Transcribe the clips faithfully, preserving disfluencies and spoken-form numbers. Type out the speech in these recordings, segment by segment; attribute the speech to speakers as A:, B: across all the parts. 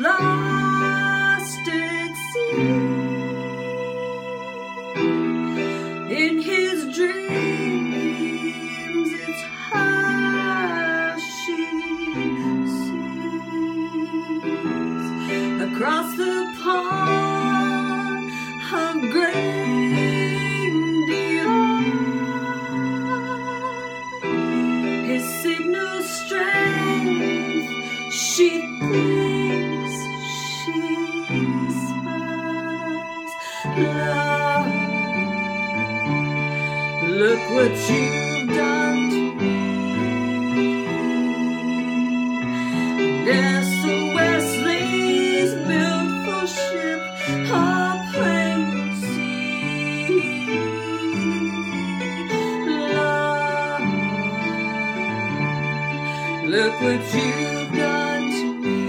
A: lost at sea. In his dreams, it's her she sees. Across the pond of great beyond, his signal strength she thinks she spies. Love, look what you've done to me. There's a Wesley's built for ship, a plain sea. Love, look what you've done to me.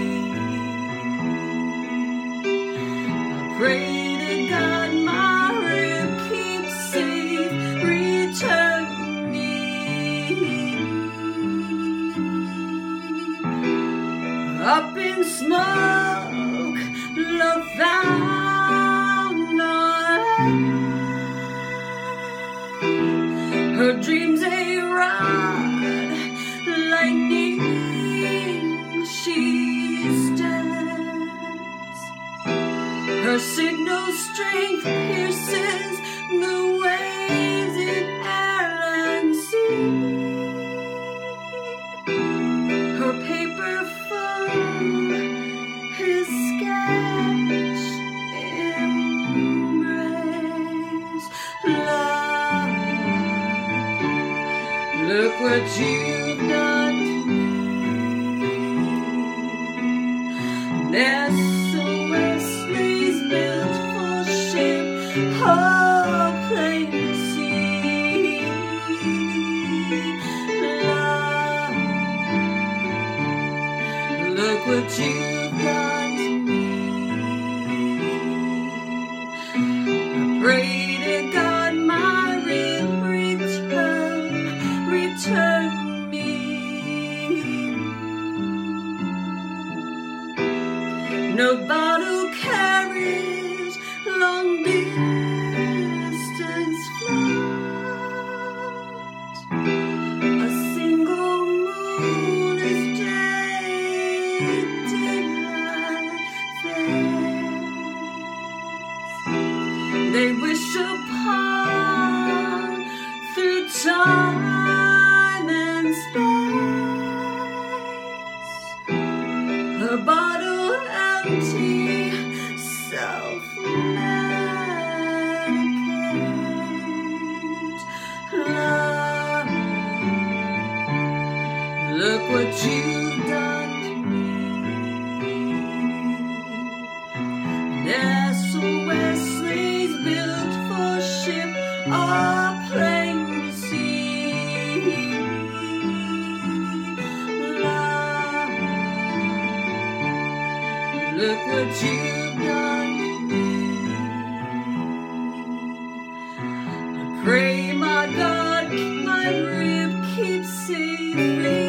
A: I pray to God my rib keeps safe, return me. Up in smoke, love found on earth. Her dreams a rod, lightning she stands. Her signal strength pierces the waves in air and sea. Her paper foam, his sketch embrace. Love, look what you've done to me. There's a Wesley's built for ship, a plain sea. Love, look what you've done to me. I pray to God my rib return, return me. No bottle carries long distance flight. A single moon is jaded daylight fades. They wish upon through time and space. Her bottle empty, self-medicate. Love, look what you've done to me. There's a Wesley's built for ship, a plain sea. Love, look what you've done to me. I pray my God my rib keeps safe.